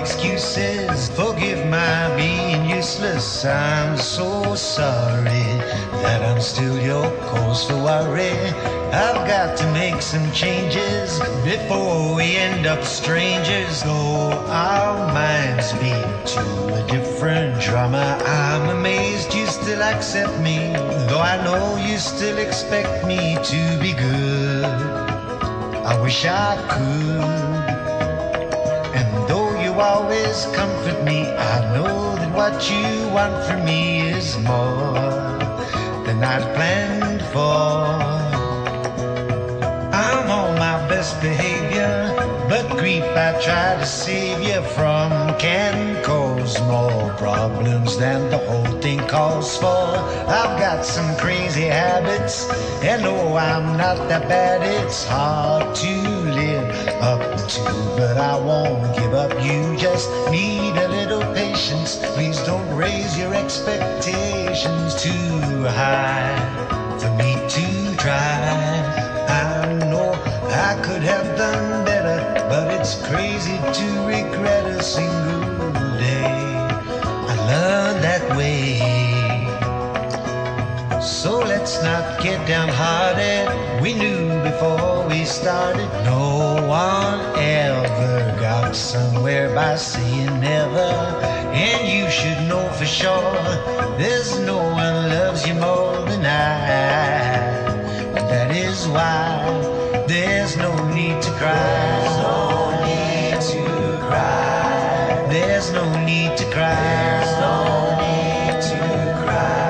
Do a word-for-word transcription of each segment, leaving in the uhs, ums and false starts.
excuses. Forgive my being useless. I'm so sorry that I'm still your cause for worry. I've got to make some changes before we end up strangers. Though our minds beat to a different drama, I'm amazed you still accept me, though I know you still expect me to be good. I wish I could. And though you always comfort me, I know that what you want from me is more than I'd planned for. I'm on my best behavior, but grief I try to save you from can cause more problems than the whole thing calls for. I've got some crazy habits, and no, I'm not that bad. It's hard to live up to, but I won't give up. You just need a little patience. Please don't raise your expectations too high for me to try. I know I could have done better, but it's crazy to regret a single day. I learned that way. So let's not get downhearted. We knew before we started, no one ever got somewhere by saying never. And you should know for sure, there's no one loves you more than I. And that is why there's no need to cry. There's no need to cry. There's no need to cry. There's no need to cry.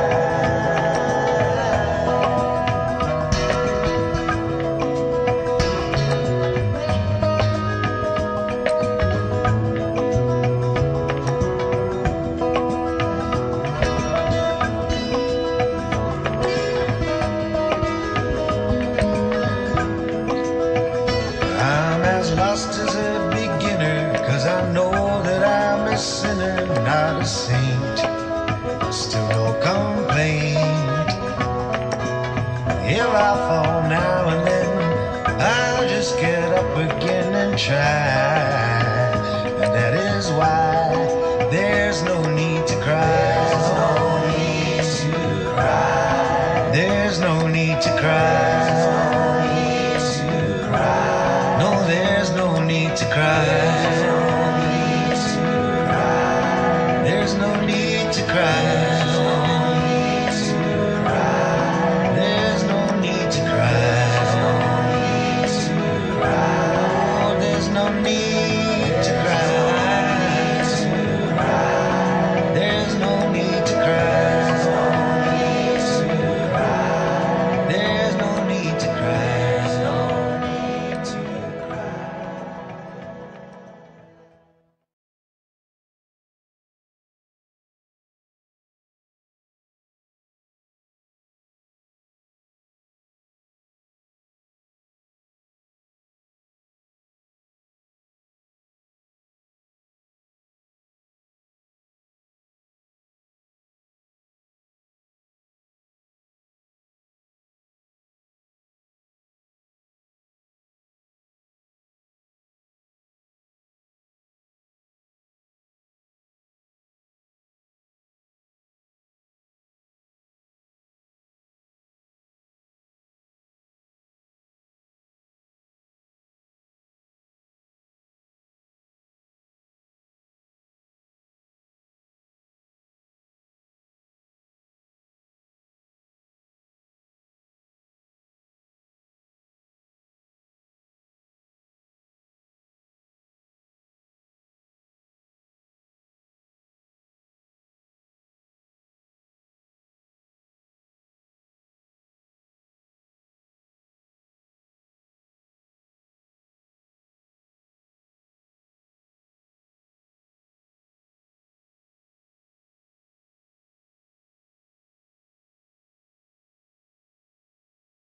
Lost as a beginner, cause I know that I'm a sinner, not a saint. Still no complaint. If I fall now and then, I'll just get up again and try. And that is why there's no need to cry. There's no need to cry. There's no need to cry.